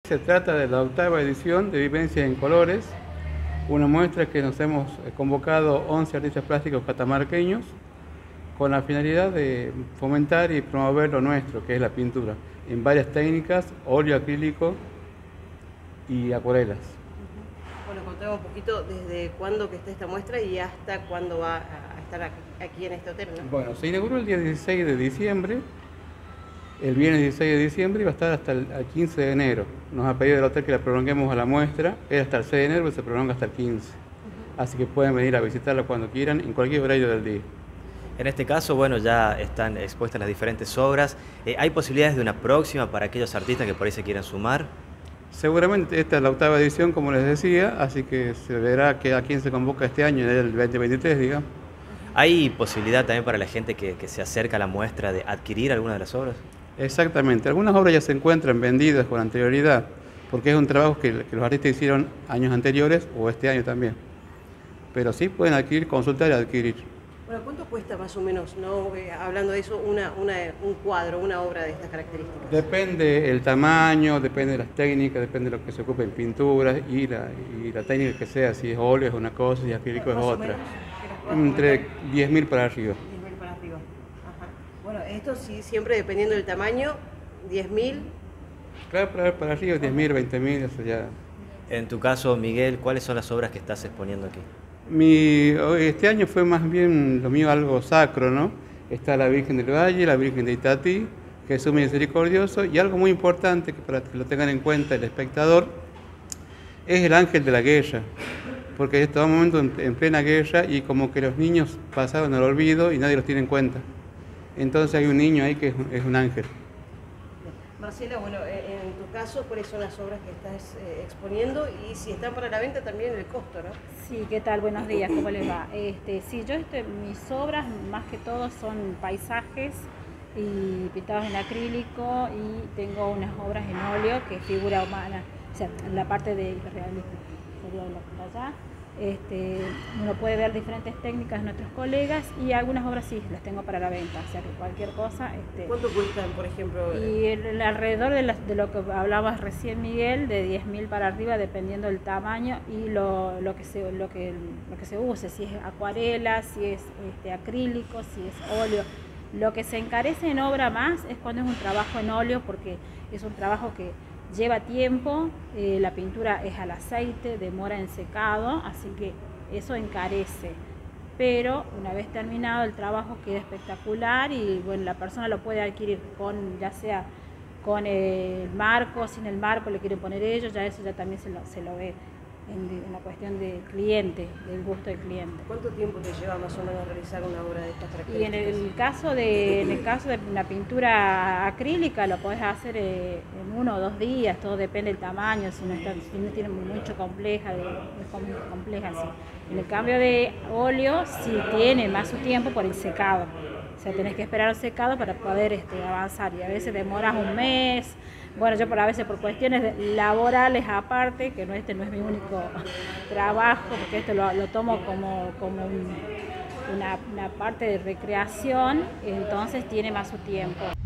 Se trata de la octava edición de Vivencias en Colores, una muestra que nos hemos convocado 11 artistas plásticos catamarqueños con la finalidad de fomentar y promover lo nuestro, que es la pintura, en varias técnicas, óleo acrílico y acuarelas. Bueno, contame un poquito desde cuándo que está esta muestra y hasta cuándo va a estar aquí en este hotel, ¿no? Bueno, se inauguró el día 16 de diciembre, el viernes 16 de diciembre y va a estar hasta el 15 de enero. Nos ha pedido el hotel que la prolonguemos a la muestra, era hasta el 6 de enero, pero se prolonga hasta el 15. Así que pueden venir a visitarla cuando quieran, en cualquier horario del día. En este caso, bueno, ya están expuestas las diferentes obras. ¿Hay posibilidades de una próxima para aquellos artistas que por ahí se quieran sumar? Seguramente esta es la octava edición, como les decía, así que se verá a quién se convoca este año, en el 2023, digamos. ¿Hay posibilidad también para la gente que se acerca a la muestra de adquirir alguna de las obras? Exactamente, algunas obras ya se encuentran vendidas con anterioridad, porque es un trabajo que los artistas hicieron años anteriores o este año también. Pero sí pueden adquirir, consultar y adquirir. Bueno, ¿cuánto cuesta más o menos, no? Hablando de eso, un cuadro, una obra de estas características? Depende el tamaño, depende de las técnicas, depende de lo que se ocupe en pinturas y la técnica que sea, si es óleo es una cosa y acrílico es otra. Entre 10.000 para arriba. 10.000 para arriba. Ajá. Bueno, esto sí, siempre dependiendo del tamaño, 10.000. Claro, para arriba 10.000, 20.000, eso ya. En tu caso, Miguel, ¿cuáles son las obras que estás exponiendo aquí? Este año fue más bien lo mío algo sacro, ¿no? Está la Virgen del Valle, la Virgen de Itatí, Jesús Misericordioso, y algo muy importante, que para que lo tengan en cuenta el espectador, es el ángel de la guerra, porque estamos en un momento en plena guerra y como que los niños pasaron al olvido y nadie los tiene en cuenta. Entonces hay un niño ahí que es un ángel. Marcela, bueno, en tu caso, ¿cuáles son las obras que estás exponiendo? Y si están para la venta también el costo, ¿no? Sí, ¿qué tal? Buenos días, ¿cómo les va? Sí, mis obras más que todo son paisajes y pintados en acrílico y tengo unas obras en óleo que es figura humana, o sea, en la parte de realismo, sería de la por allá. Uno puede ver diferentes técnicas de nuestros colegas y algunas obras sí las tengo para la venta, o sea que cualquier cosa. ¿Cuánto cuestan, por ejemplo? Y alrededor de lo que hablabas recién, Miguel, de 10.000 para arriba, dependiendo del tamaño y lo que se use, si es acuarela, si es acrílico, si es óleo. Lo que se encarece en obra más es cuando es un trabajo en óleo, porque es un trabajo que lleva tiempo, la pintura es al aceite, demora en secado, así que eso encarece. Pero una vez terminado el trabajo queda espectacular y bueno, la persona lo puede adquirir ya sea con el marco, sin el marco le quieren poner ellos, ya eso ya también se lo ve en la cuestión del cliente, del gusto del cliente. ¿Cuánto tiempo te lleva más o menos realizar una obra de estas características? Y en el caso de una pintura acrílica lo podés hacer en 1 o 2 días, todo depende del tamaño, si no tiene mucho compleja, sí. En el cambio de óleo sí tiene más su tiempo por el secado. O sea, tenés que esperar el secado para poder avanzar y a veces demoras un mes. Bueno, yo a veces por cuestiones laborales aparte, que no es mi único trabajo, porque esto lo tomo como una parte de recreación, entonces tiene más su tiempo.